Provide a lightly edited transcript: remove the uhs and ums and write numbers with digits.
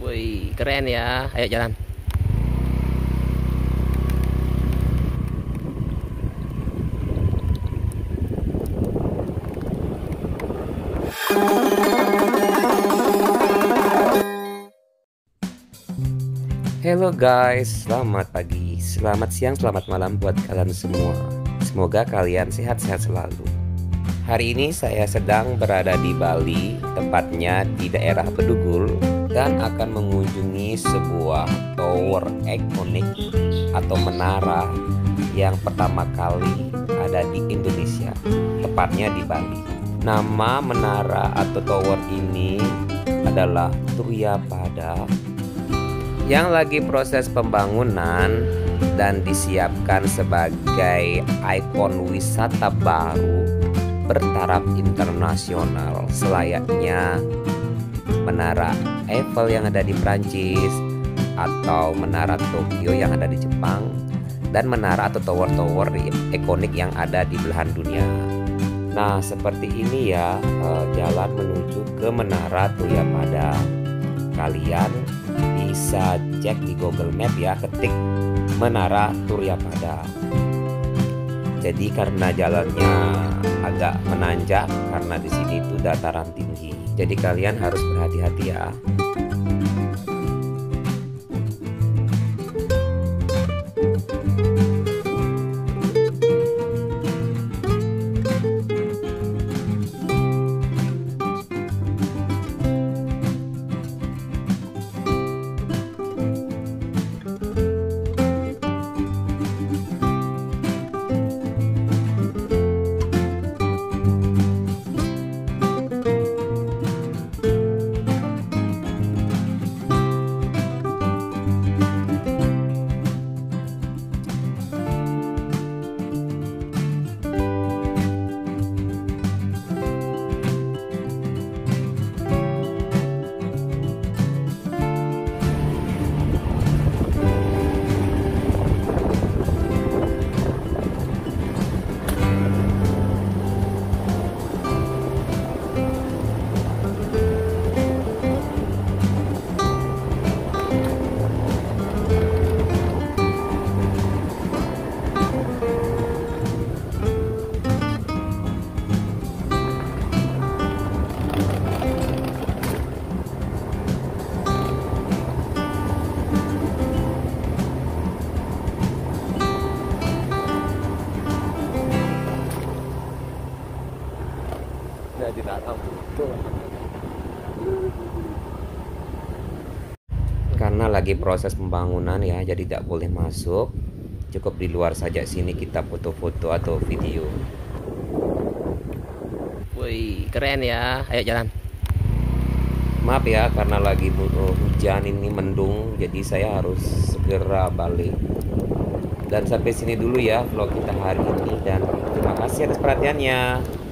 Wih, keren ya. Ayo jalan. Hello guys, selamat pagi, selamat siang, selamat malam buat kalian semua. Semoga kalian sehat-sehat selalu. Hari ini saya sedang berada di Bali, tepatnya di daerah Bedugul, dan akan mengunjungi sebuah tower ikonik atau menara yang pertama kali ada di Indonesia, tepatnya di Bali. Nama menara atau tower ini adalah Surya Pada, yang lagi proses pembangunan dan disiapkan sebagai ikon wisata baru bertaraf internasional selayaknya Menara Eiffel yang ada di Prancis atau Menara Tokyo yang ada di Jepang, dan menara atau tower-tower ikonik yang ada di belahan dunia. Nah, seperti ini ya jalan menuju ke Menara Surya Pada. Kalian bisa cek di Google Map ya, ketik Menara Surya Pada. Jadi karena jalannya agak menanjak karena di sini itu dataran tinggi. Jadi kalian harus berhati-hati ya. Karena lagi proses pembangunan ya, jadi tidak boleh masuk. Cukup di luar saja, sini kita foto-foto atau video. Wih, keren ya. Ayo jalan. Maaf ya, karena lagi hujan ini, mendung, jadi saya harus segera balik. Dan sampai sini dulu ya vlog kita hari ini, dan terima kasih atas perhatiannya.